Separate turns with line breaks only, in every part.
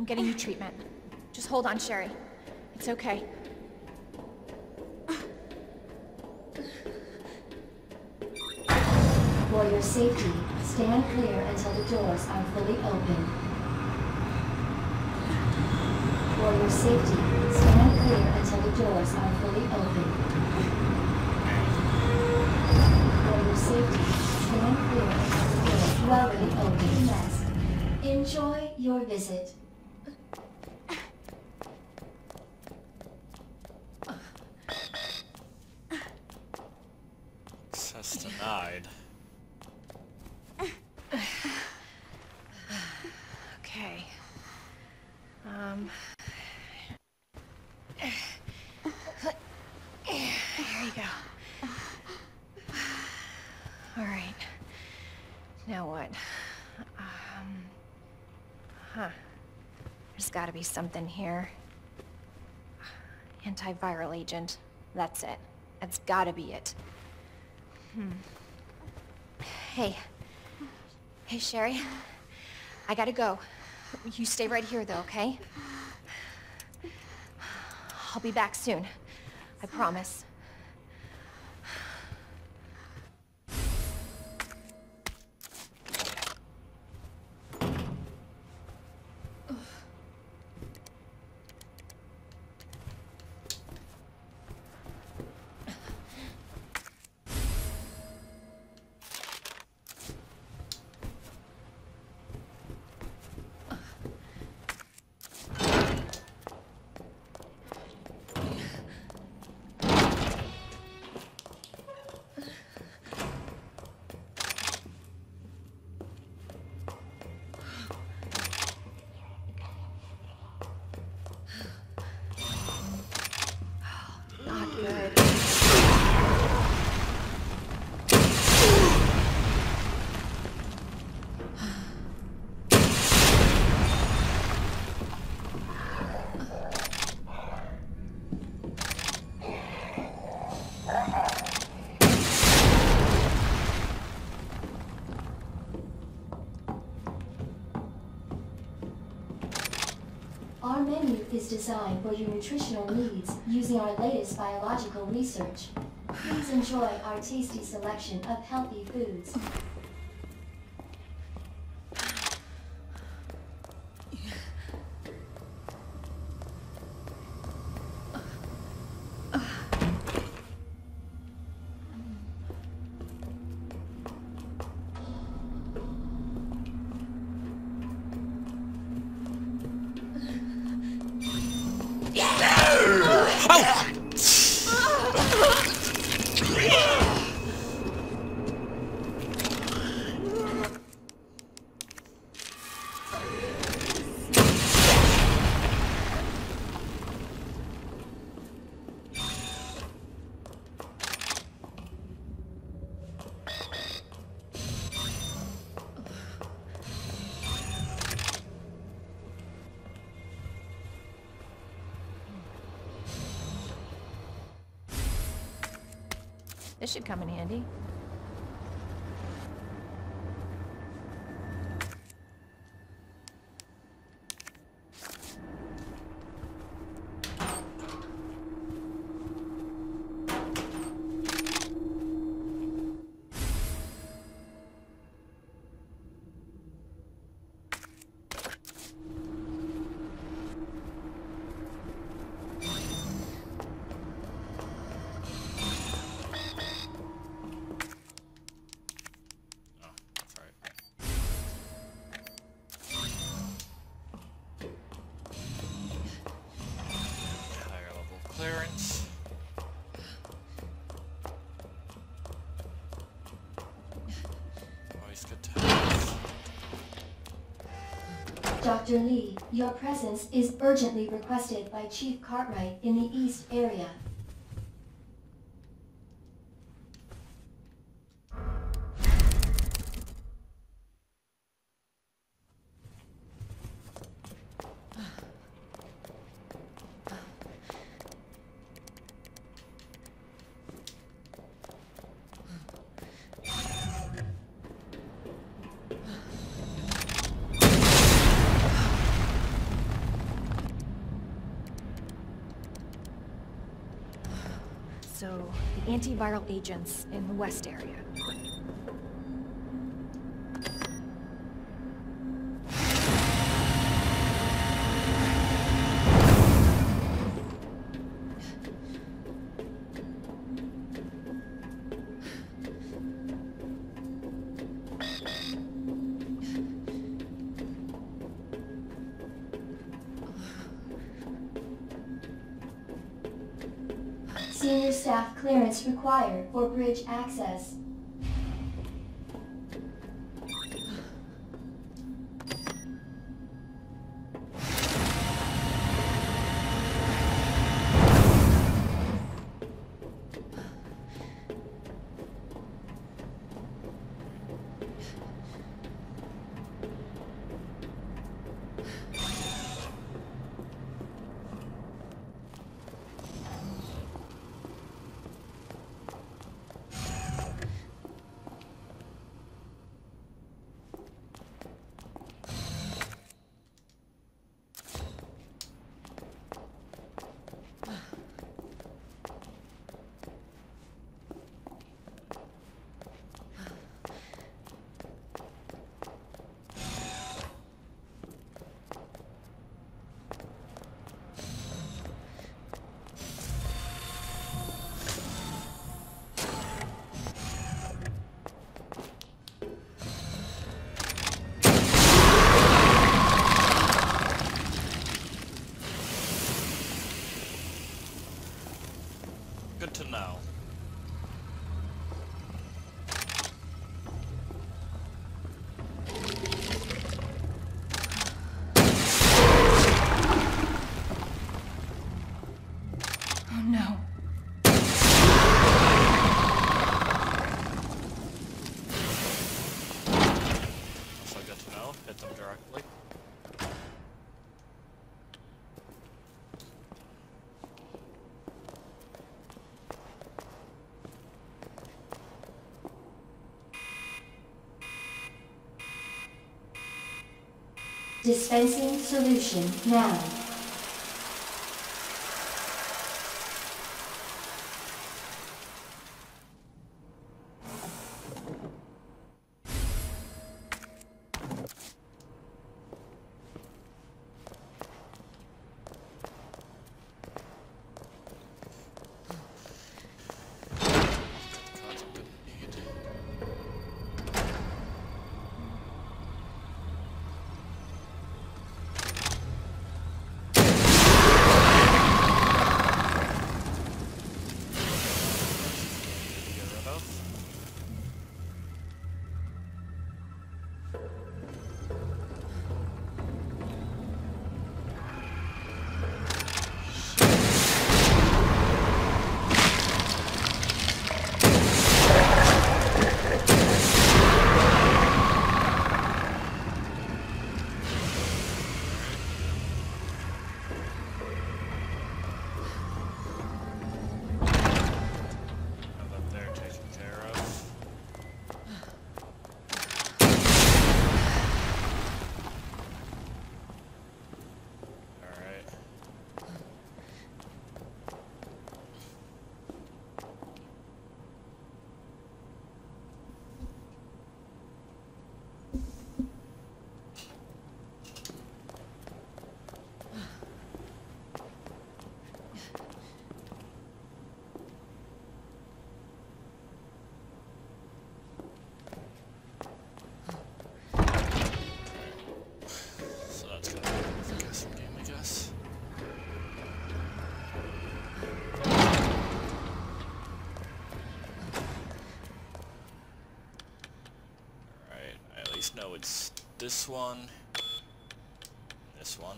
getting you treatment. Just hold on, Sherry. It's okay.
For your safety, stand clear until the doors are fully open. For your safety, stand clear until the doors are fully open. For your safety, stand clear until the doors are fully open. Yes. Enjoy your visit.
Access denied.
Okay. Here you go. All right. Now what? There's gotta be something here. Antiviral agent. That's it. That's gotta be it. Hey. Hey, Sherry. I gotta go. You stay right here, though, okay? I'll be back soon. I promise. Not good.
Our menu is designed for your nutritional needs using our latest biological research. Please enjoy our tasty selection of healthy foods. This should come in handy.
Clearance. Always good to have.
Dr. Lee, your presence is urgently requested by Chief Cartwright in the East area.
So, the antiviral agents in the west area.
Senior staff clearance required for bridge access.
Good to know.
Oh no.
Also good to know. Hit them directly.
Dispensing solution now.
Cards I'm gonna need. To get rid of. Have that there taken care of. Alright. So that's gonna be the guessing game, I guess. Alright, I at least know it's this one, this one.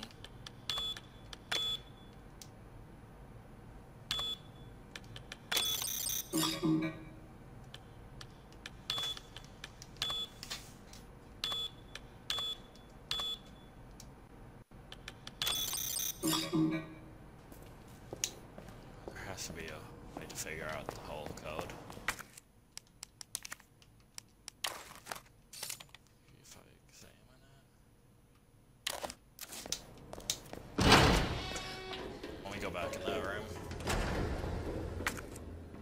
There has to be a way to figure out the whole code. If I examine it. Let me go back in that room.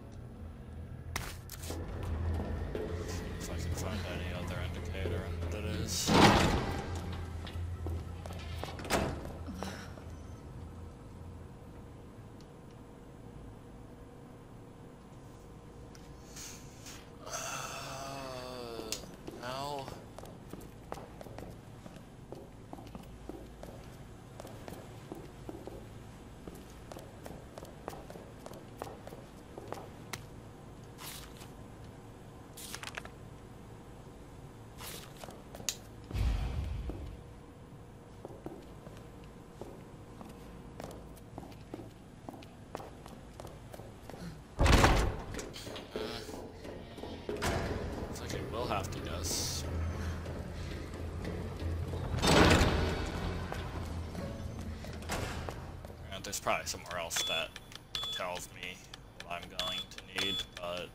have to guess. And there's probably somewhere else that tells me what I'm going to need, but...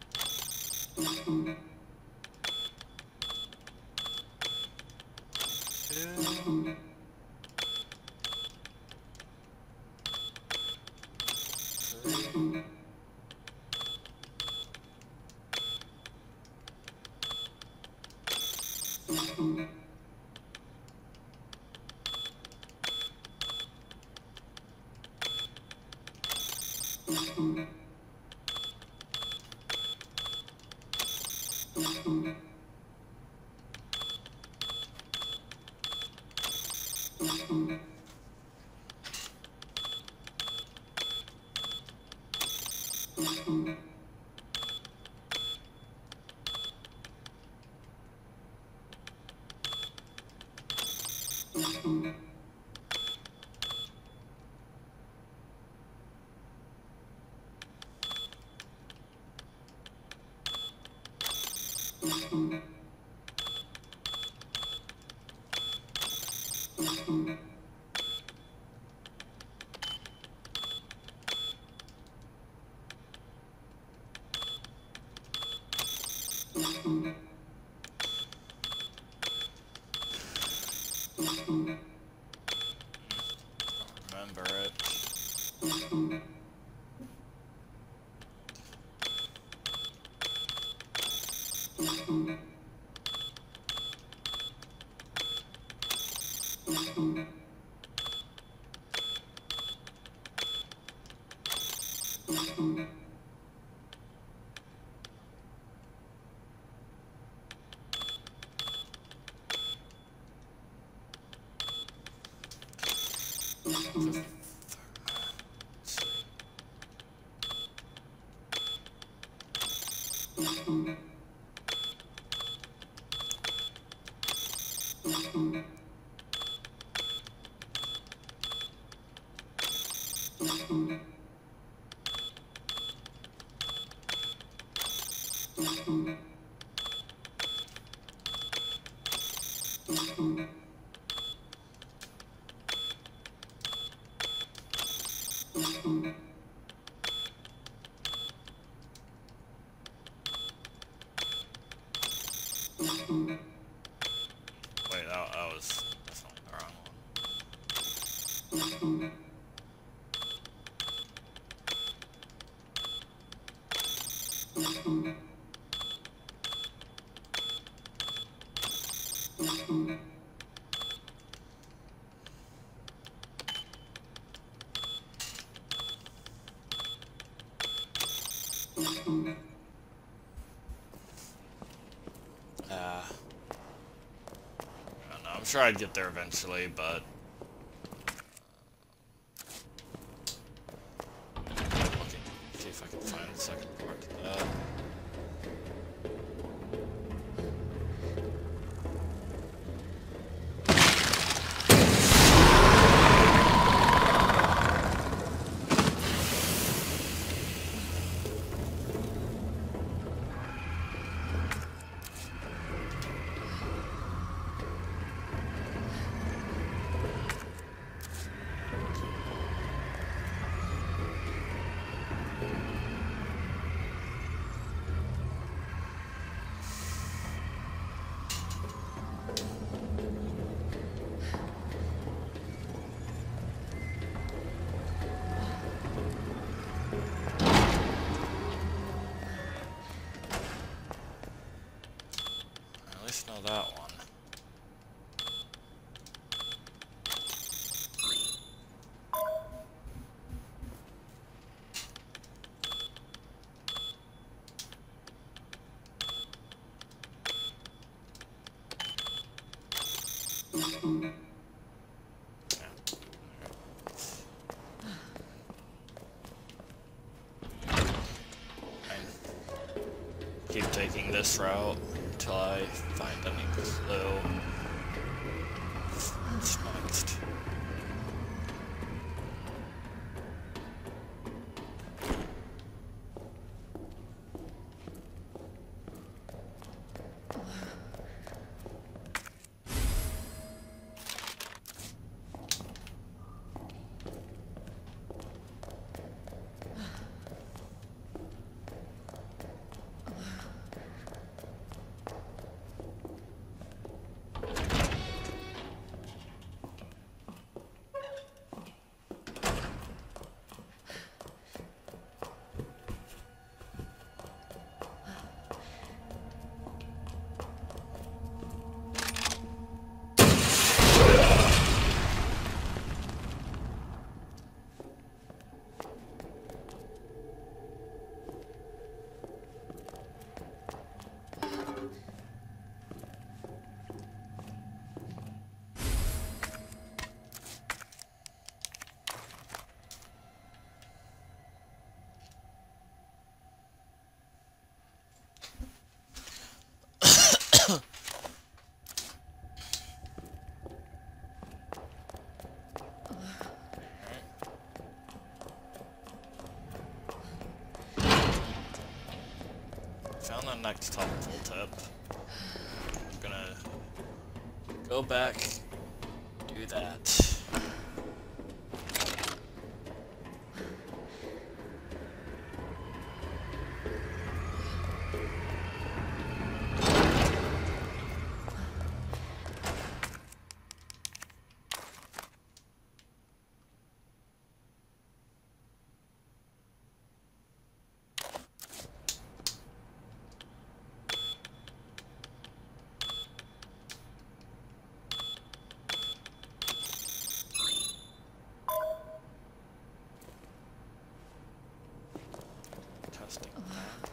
remember it. Wait, that was definitely the wrong one. I don't know, I'm sure I'd get there eventually, but... Okay, see if I can find the second part to that. At least know that one. Keep taking this route until I find any clue. What's next? next helpful tip. I'm gonna go back, do that. Testing that.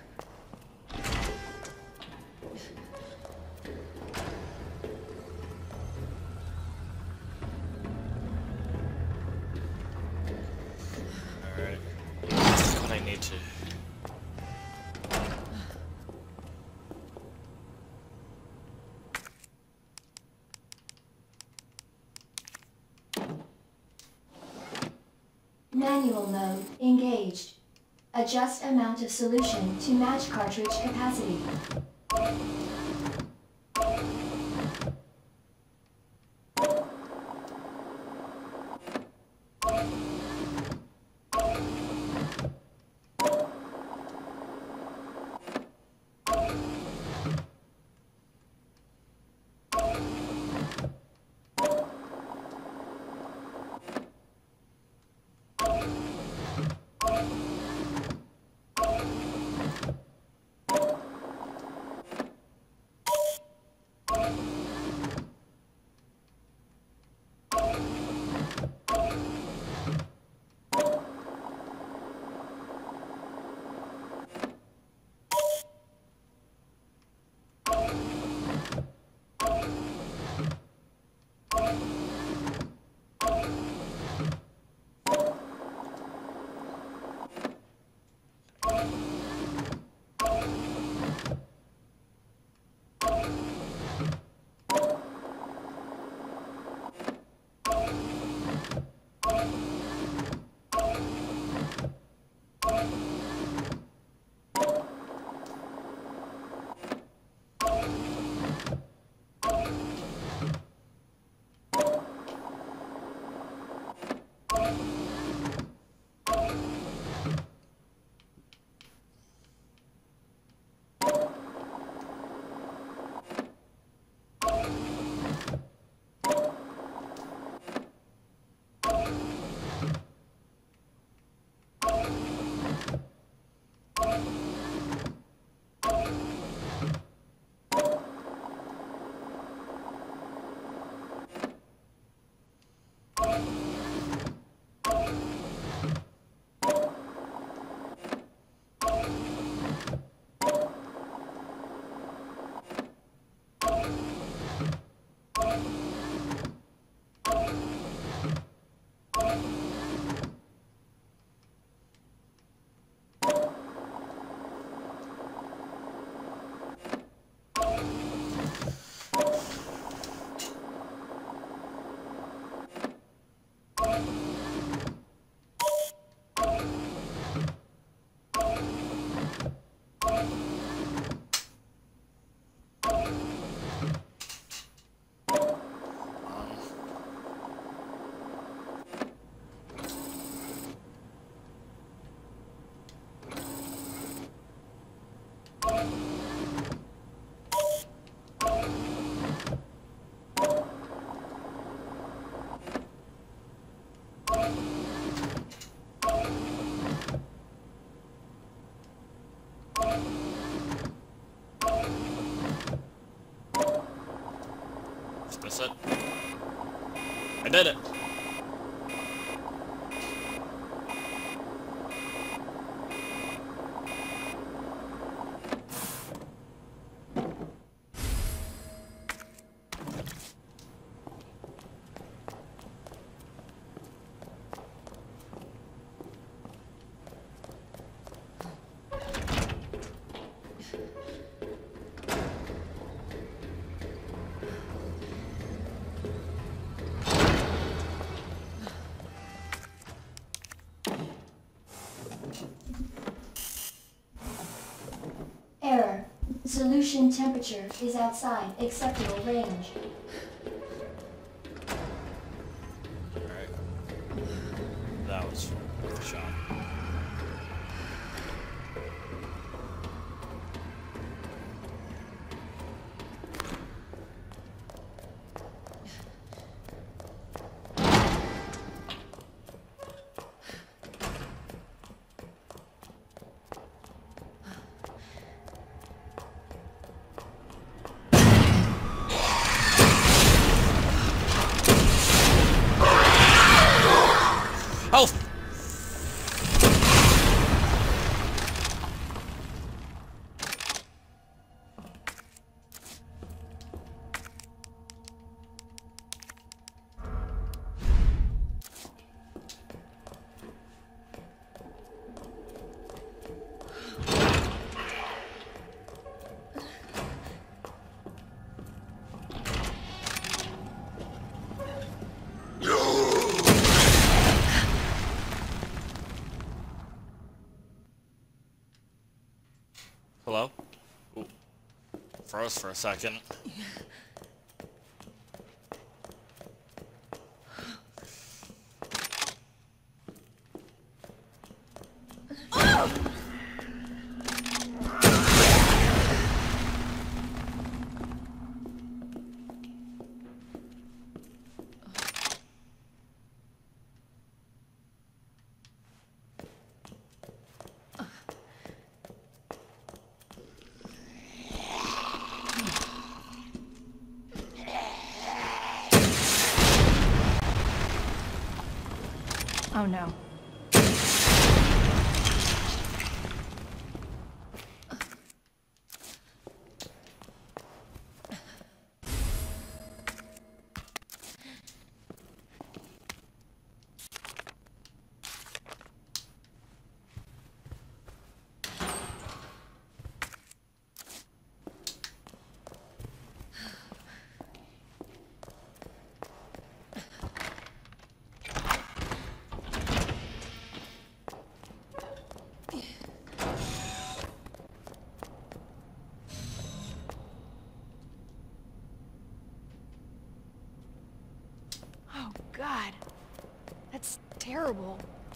Alright. This is what I need to.
Manual mode engaged. Adjust amount of solution to match cartridge capacity.
Is this it? I did it!
Solution temperature is outside acceptable range.
Alright. That was worth a shot. Oh! Hello? Ooh. Froze for a second.
Oh no. Oh God. That's terrible.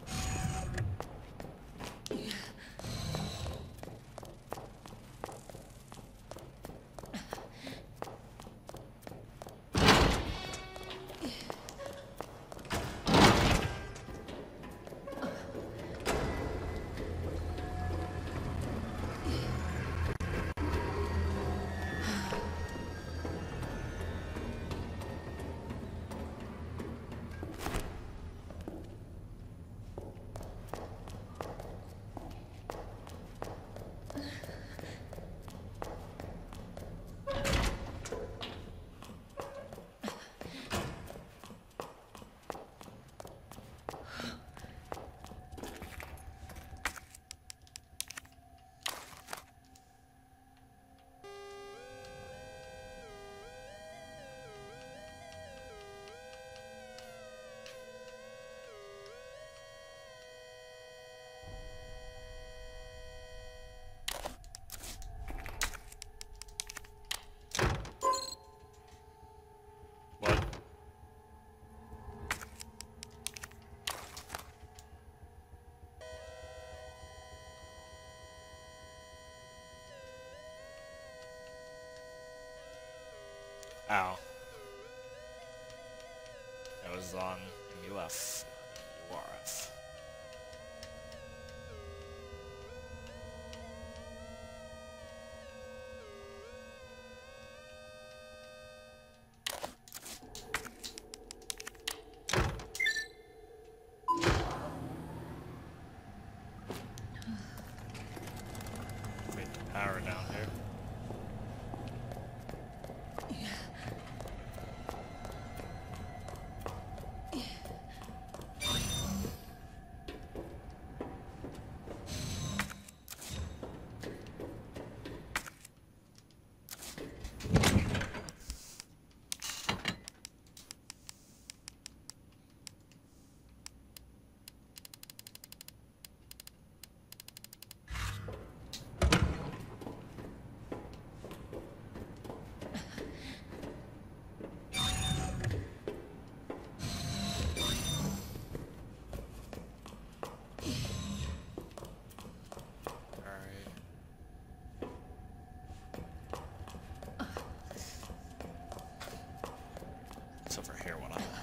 What? Ow. That was on MUF, URF. Wait, the power down here.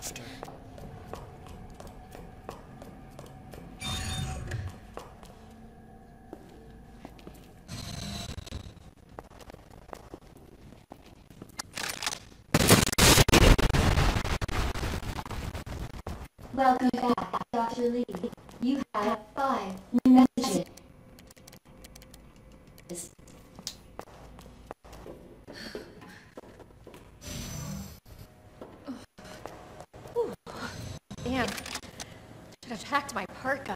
after.
Welcome back, Dr. Lee. You have 5 new messages.
Damn. Should have packed my parka.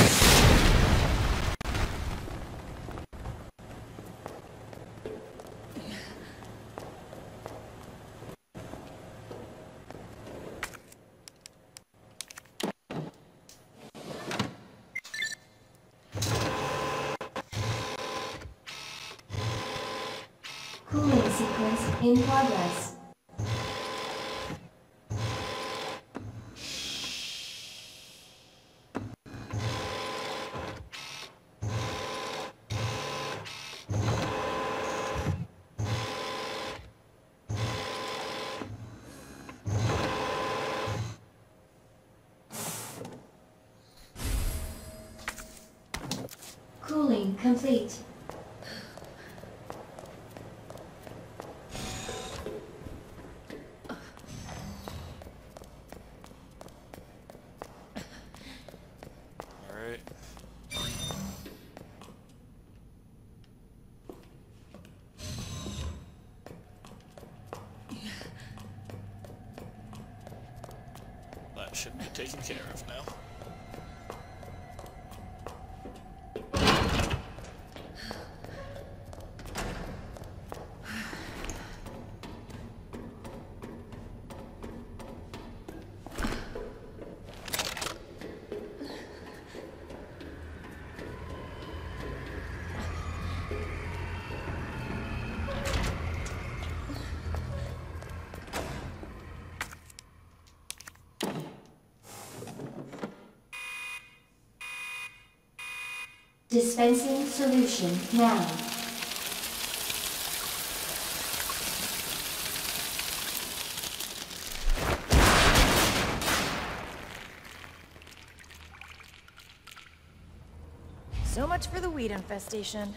Cooling sequence in progress. Cooling complete.
Alright. That should be taken care of now.
Dispensing solution now.
So much for the weed infestation.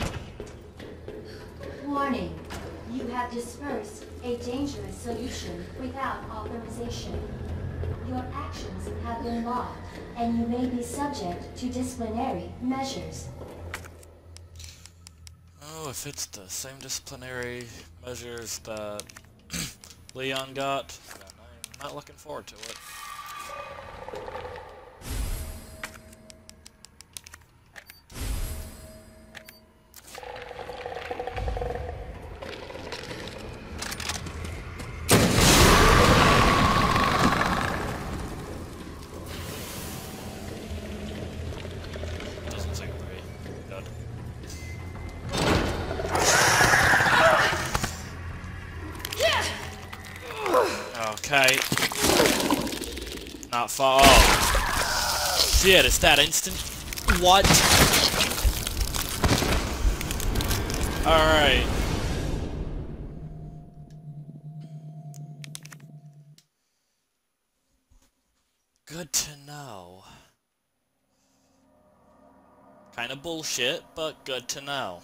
Warning. You have dispersed a dangerous solution without authorization. Your actions have been logged, and you may be subject to disciplinary measures.
Oh, if it's the same disciplinary measures that Leon got, then I'm not looking forward to it. Doesn't seem very good. Okay. Not far. Oh. Shit, it's that instant. What? Alright. Good to know. Kinda bullshit, but good to know.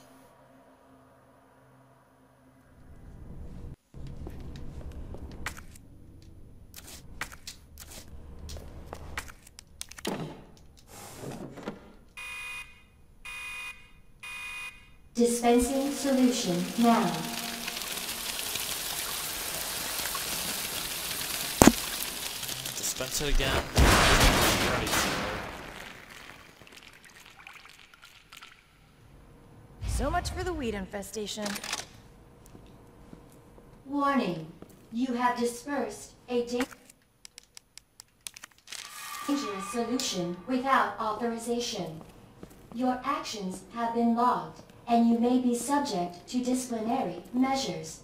Dispensing solution now.
Dispense it again. Ready for
So much for the weed infestation.
Warning. You have dispersed a dangerous solution without authorization. Your actions have been logged, and you may be subject to disciplinary measures.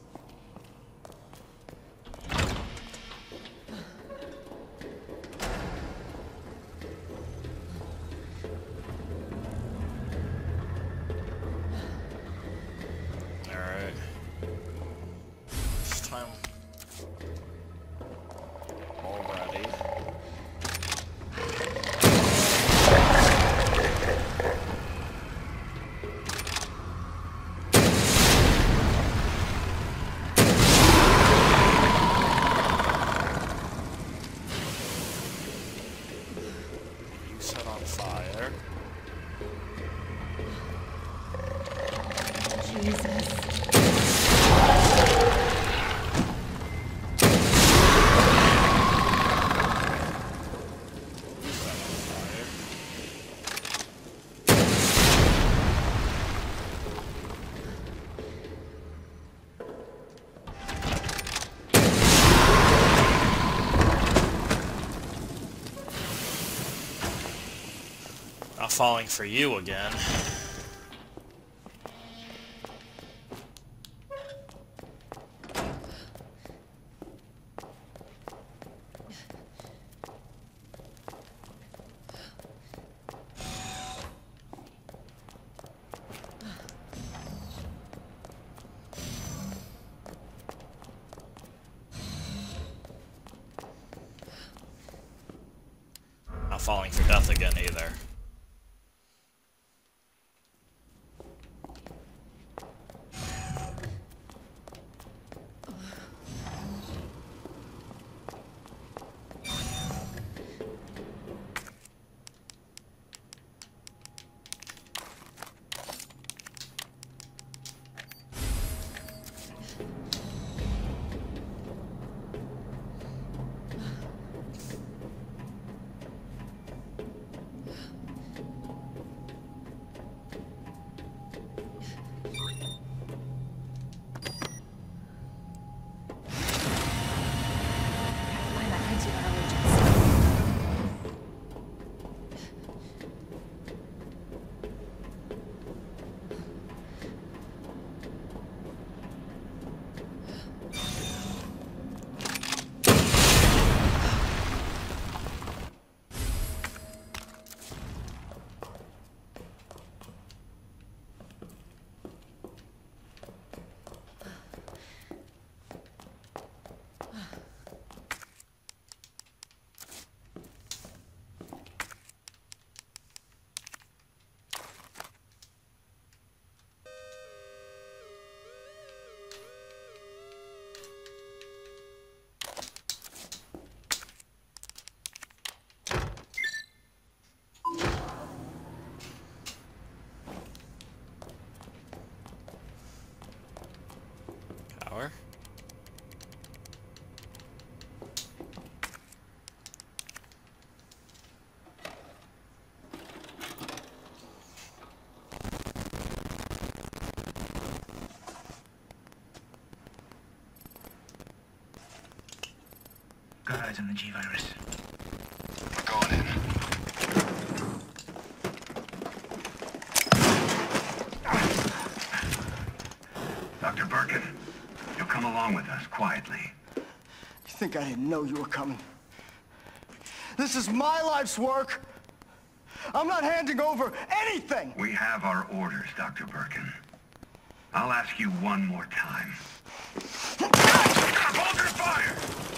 Alright. This time. All Not falling for you again. Not falling for death again either.
Find that antiviral agent.
Power.
Got eyes on the G-Virus.
We're going in.
Dr. Birkin, you'll come along with us quietly.
You think I didn't know you were coming? This is my life's work. I'm not handing over anything.
We have our orders, Dr. Birkin. I'll ask you one more time. Hold your fire!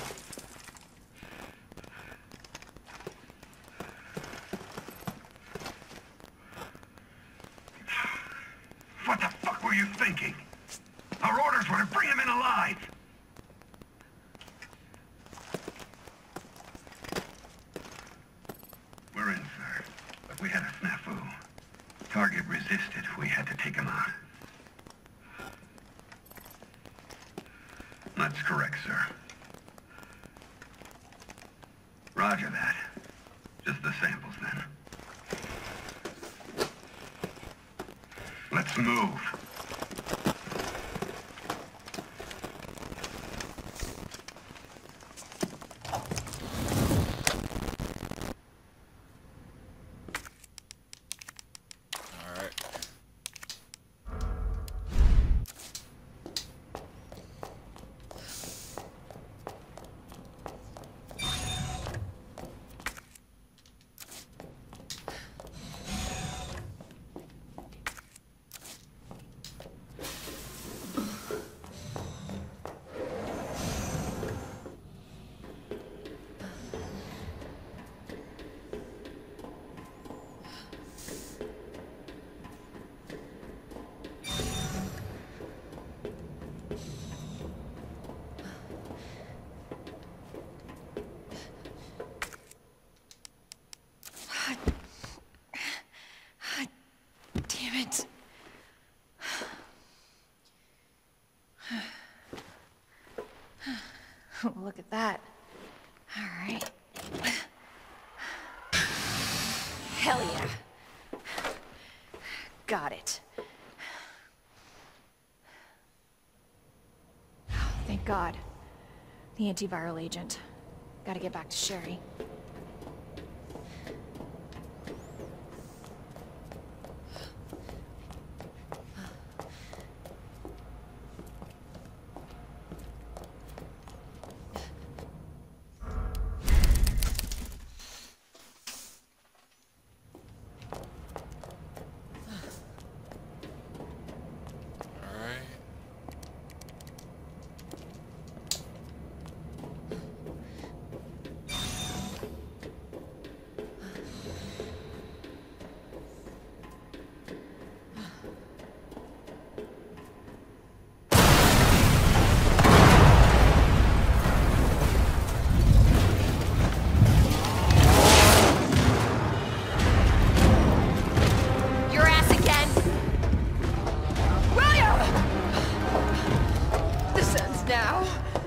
What the fuck were you thinking? Our orders were to bring him in alive. We're in, sir. But we had a snafu. Target resisted. We had to take him out. That's correct, sir. Roger that. Just the samples, then. Let's move.
Alright.
Damn it. Look at that. All right. Hell yeah. Got it. Oh, thank God. The antiviral agent. Gotta get back to Sherry. nonsense now.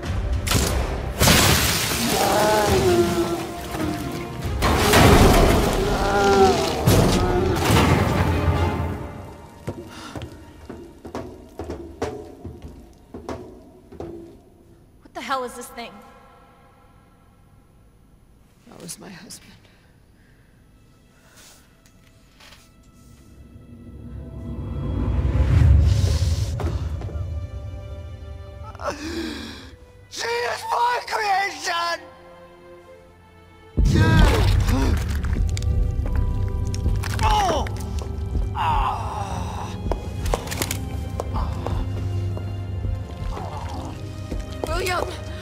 What the hell is this thing?
That was my husband.
She is my creation! Oh!
William!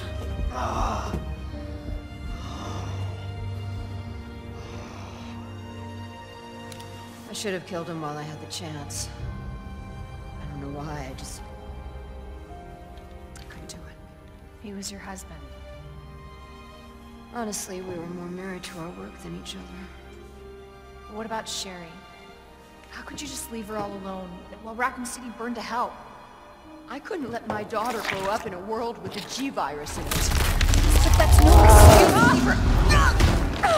I should have killed him while I had the chance. I don't know why, I just... couldn't do it.
He was your husband.
Honestly, we were more married to our work than each other.
What about Sherry? How could you just leave her all alone while Raccoon City burned to hell?
I couldn't let my daughter grow up in a world with a G-virus in it.
But that's no excuse for...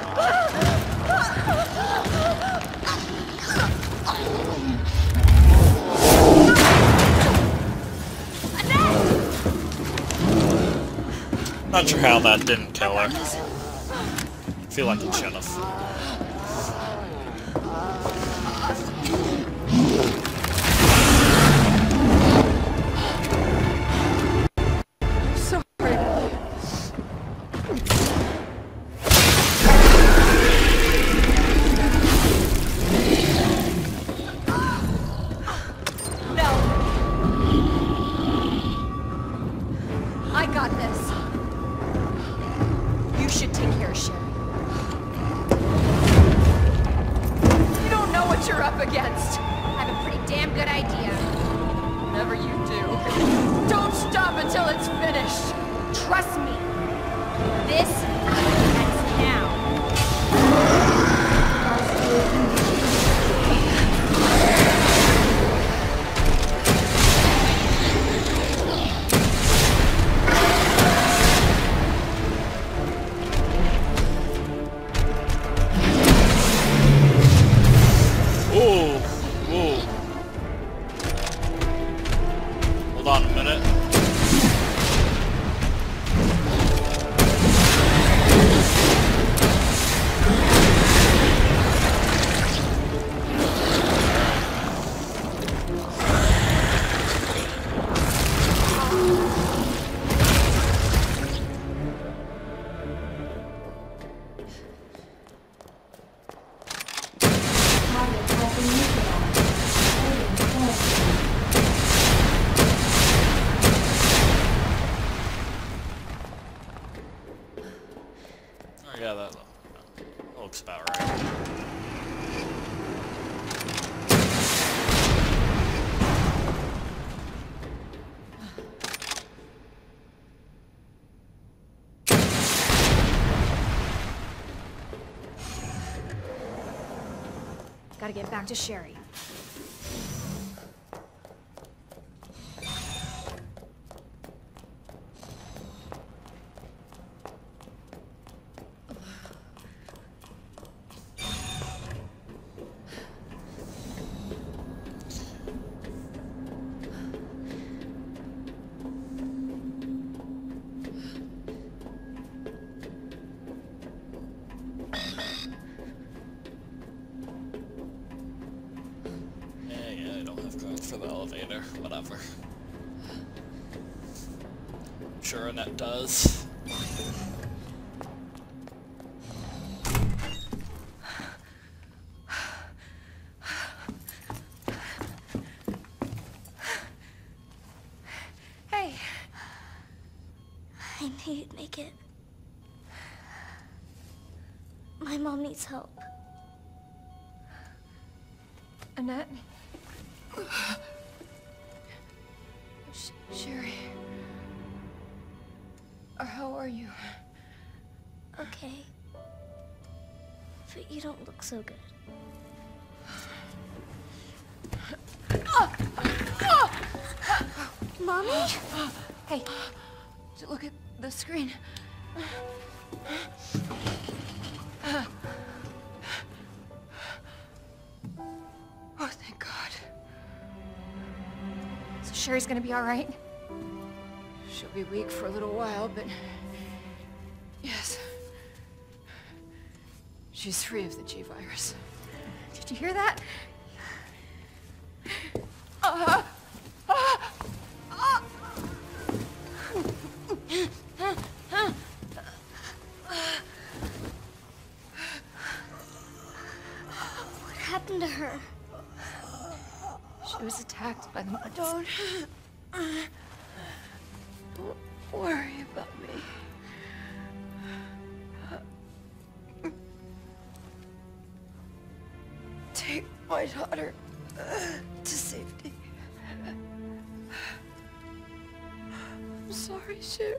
Not sure how that didn't kill her. I feel like it should have.
I got this. You should take care of Sherry. You don't know what you're up against.
I have a pretty damn good idea.
Whatever you do, don't stop until it's finished.
Trust me. This ends now.
Whoa, whoa. Hold on a minute.
Target has been neutralized. Waiting for
Oh yeah, that looks about right.
Gotta get back to Sherry.
Yeah, I don't have cards for the elevator. Whatever. I'm sure Annette does.
Hey,
I knew you'd make it. My mom needs help.
Annette? Sherry? How are you?
Okay. But you don't look so good. Mommy?
Hey, look at the screen. Oh, thank God. So Sherry's gonna be all right? She'll be weak for a little while, but... yes. She's free of the G-virus. Did you hear that?
What happened to her?
She was attacked by the monsters. Don't worry about me. Take my daughter to safety. I'm sorry, Sherry.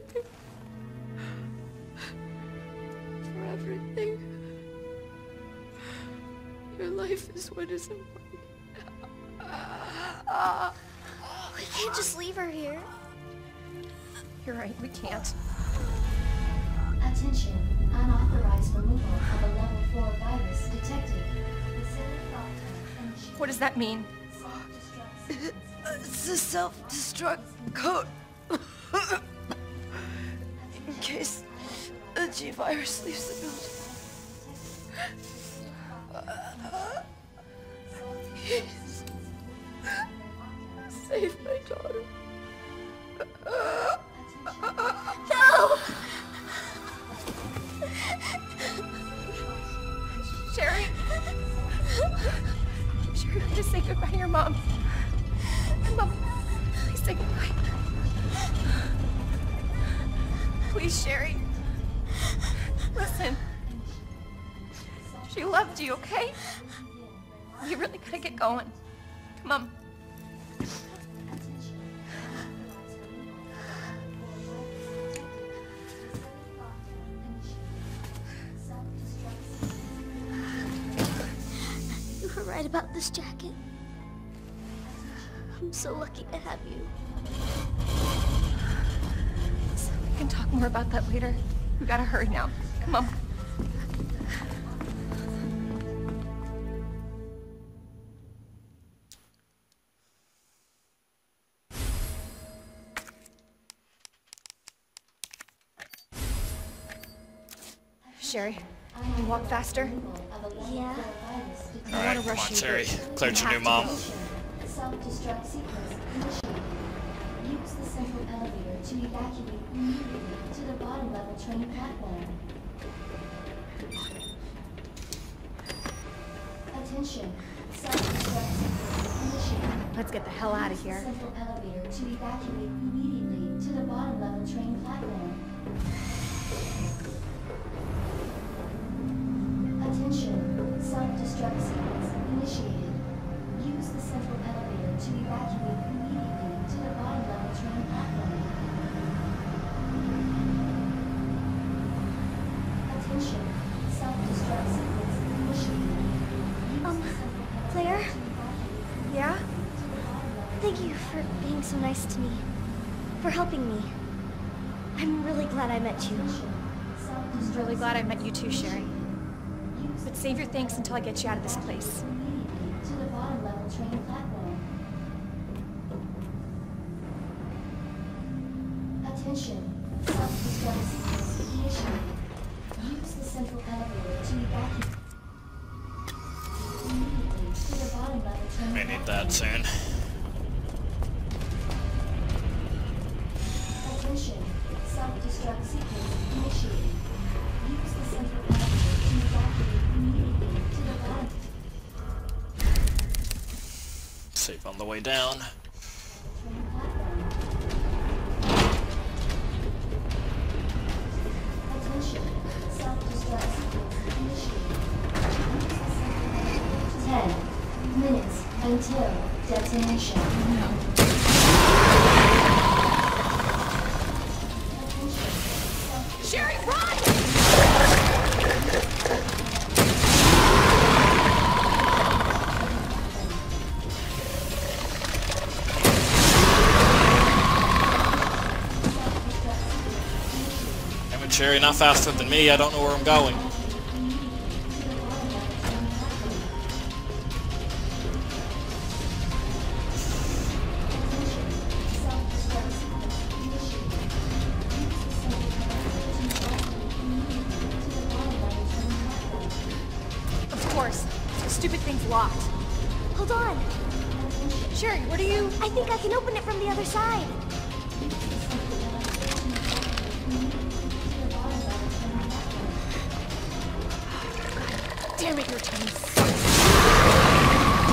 For everything. Your life is what is important.
We can't just leave her here.
You're right, we can't.
Attention, unauthorized removal of a level 4 virus detected.
What does that mean?
Self-destruct
It's a self-destruct code. In case the G-virus leaves the building. Please. Save my daughter.
No!
Sherry? Sherry, just say goodbye to your mom. Mom, please say goodbye. Please, Sherry. Listen. She loved you, okay? You really gotta get going. Come on.
You were right about this jacket. I'm so lucky to have you.
So we can talk more about that later. We gotta hurry now. Come on. Sherry, can you walk faster?
Yeah?
Alright, come on, Sherry. Claire's your new mom.
Self-destruct sequence initiated. Use the central elevator to evacuate immediately to the bottom level train platform. Attention. Self-destruct sequence initiated.
Let's get the hell out of
Use the
here.
central elevator to evacuate immediately to the bottom level train platform. Attention. Self-destruct sequence initiated. Use the central elevator to evacuate immediately to the bottom level train platform. Attention. Self-destruct sequence initiated.
Claire?
Yeah?
Thank you for being so nice to me. For helping me. I'm really glad I met you.
I'm really glad I met you too, Sherry. But save your thanks until I get you out of this place.
Immediately to the bottom level train platform. Attention. Self-destruct sequence initiated. Use the central elevator to evacuate immediately to the bottom level train
May need that soon.
Attention. Self-destruct sequence initiated. Use the central elevator to evacuate immediately to the bottom.
Safe on the way down.
Attention. Self-destruct sequence initiated. Use the central elevator. 10 minutes until detonation. Attention.
Sherry, run!
Sherry, not faster than me. I don't know where I'm going.
Of course. The stupid thing's locked.
Hold on.
Sherry, what are you...
I think I can open it from the other side.
Damn it, your timing sucks.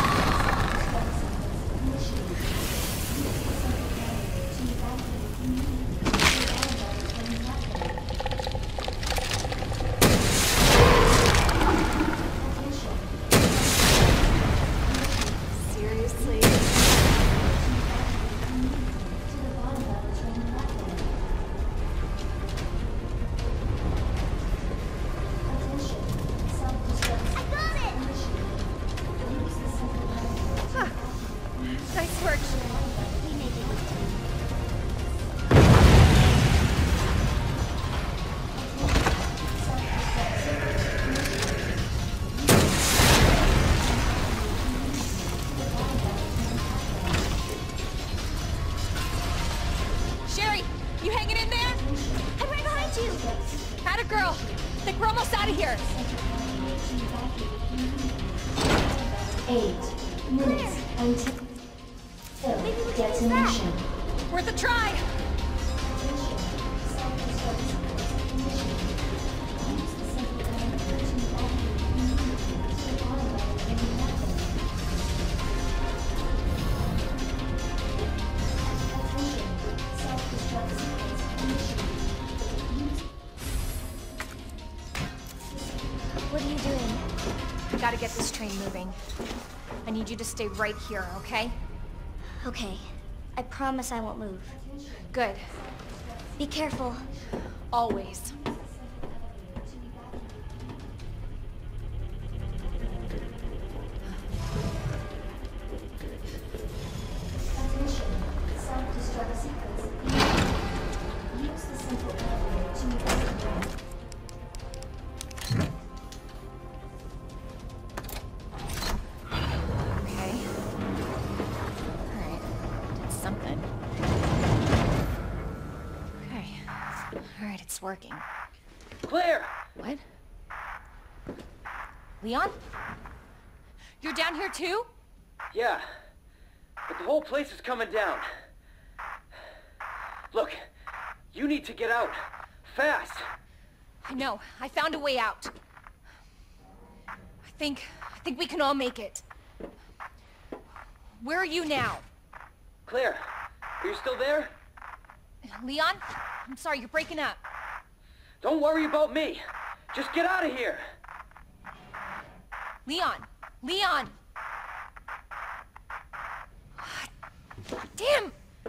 Seriously?
I got it!
Huh. Nice work.
We made it with two.
Sherry, you hanging in there?
I'm right behind you!
Atta girl. I think we're almost out of here.
8 minutes until
Maybe we can use that.
detonation.
Worth a try.
What are you doing? I gotta get this train moving. I need you to stay right here, okay?
Okay. I promise I won't move.
Good.
Be careful.
Always.
Self-destruct sequence. Use the simple elevator to evacuate.
Okay. Alright. Did something. Okay. Alright, it's working.
Claire!
What? Leon?
You're down here too?
Yeah, but the whole place is coming down. Look, you need to get out. Fast!
I know. I found a way out. I think we can all make it. Where are you now?
Claire, are you still there?
Leon? I'm sorry, you're breaking up.
Don't worry about me. Just get out of here.
Leon! Leon! Damn!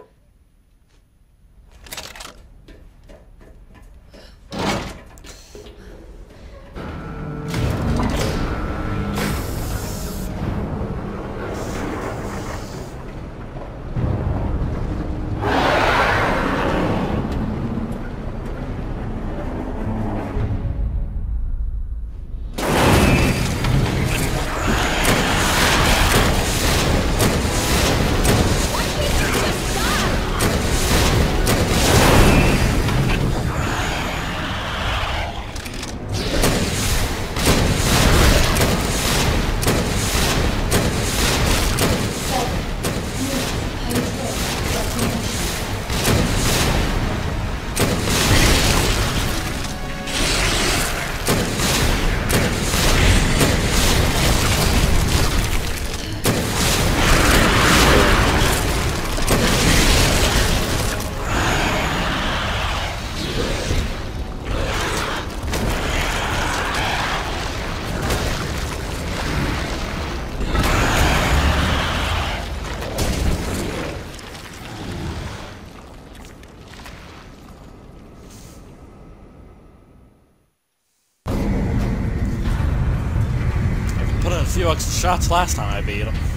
few extra shots last time I beat him.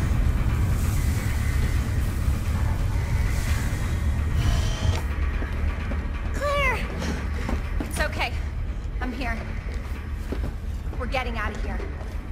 Claire!
It's okay. getting out of here.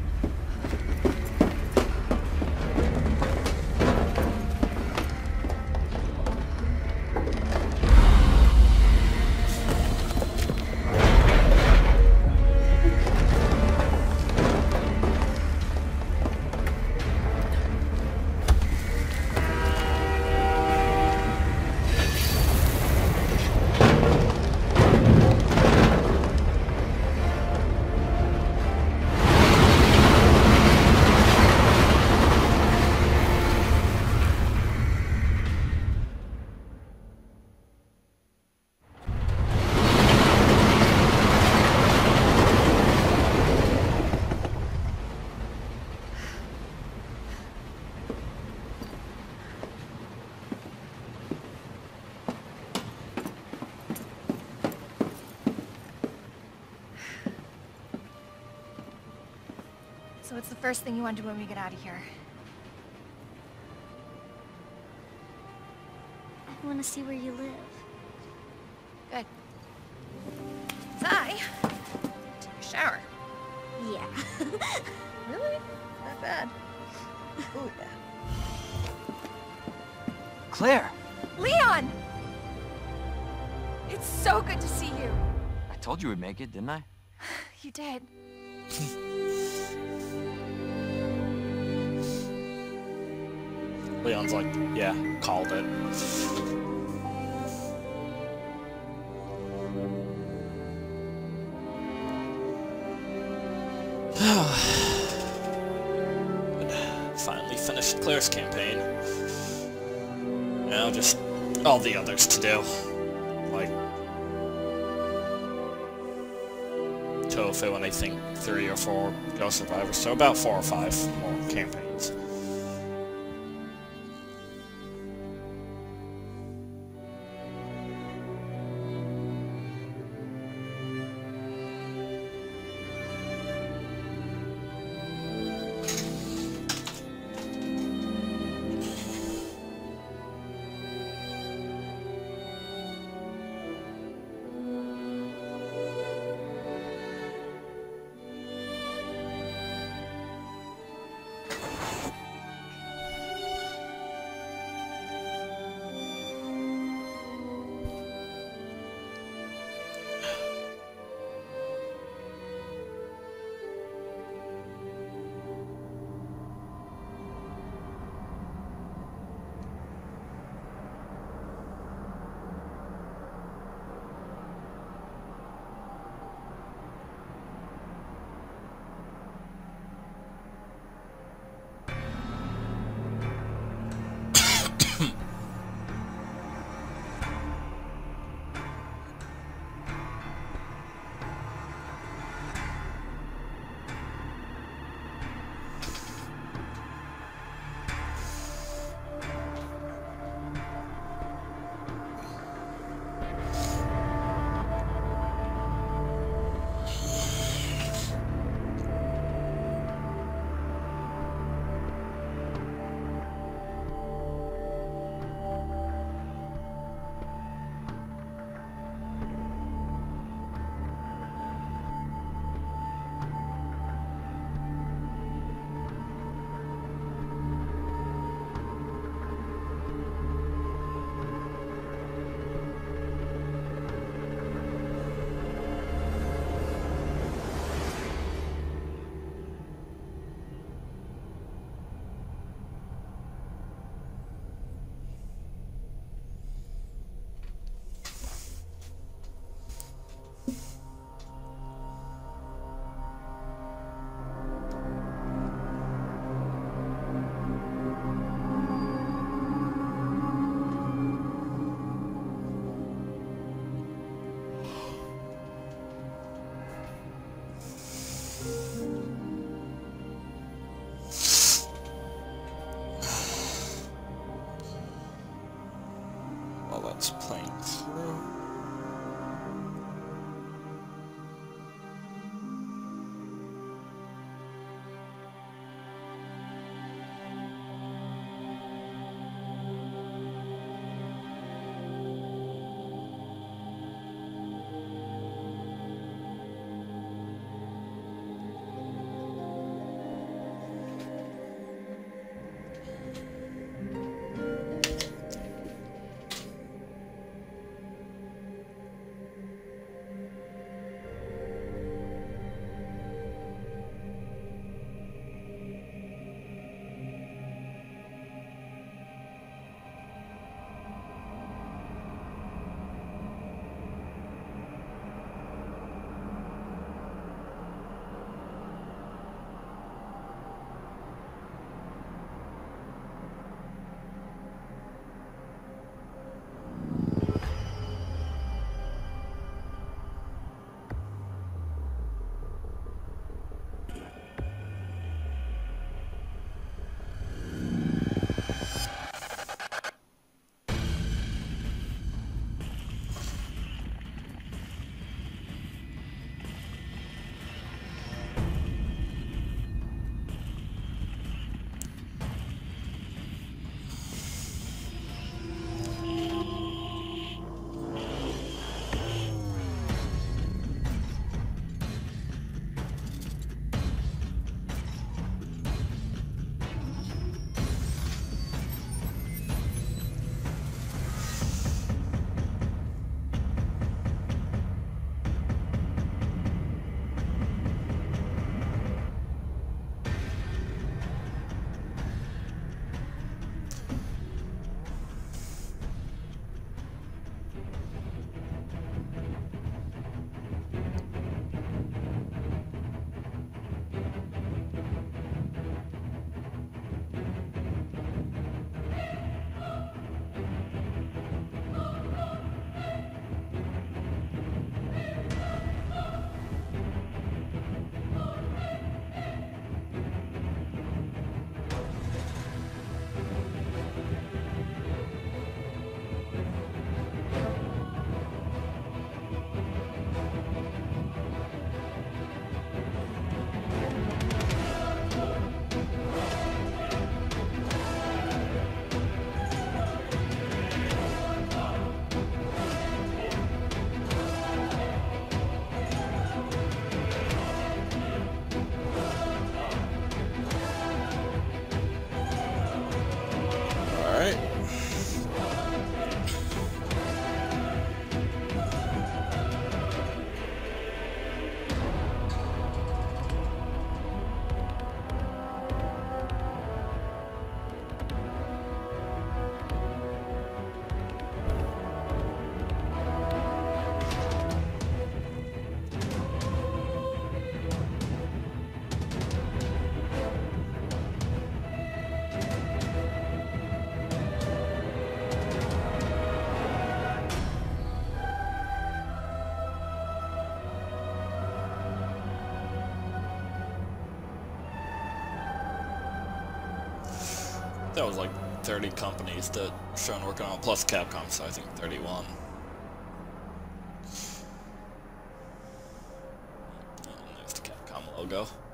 So what's the first thing you want to do when we get out of here?
I want to see where you live.
Good. I take a shower.
Yeah.
Really? Not bad. Ooh, yeah.
Claire!
Leon! It's so good to see you.
I told you we'd make it, didn't I?
You did.
Leon's like, yeah, called it. Finally finished Claire's campaign. Now just all the others to do. Like Tofu and I think 3 or 4 Ghost Survivors, so about 4 or 5 more campaigns. That was like 30 companies that shown working on it, plus Capcom, so I think 31. And there's the Capcom logo.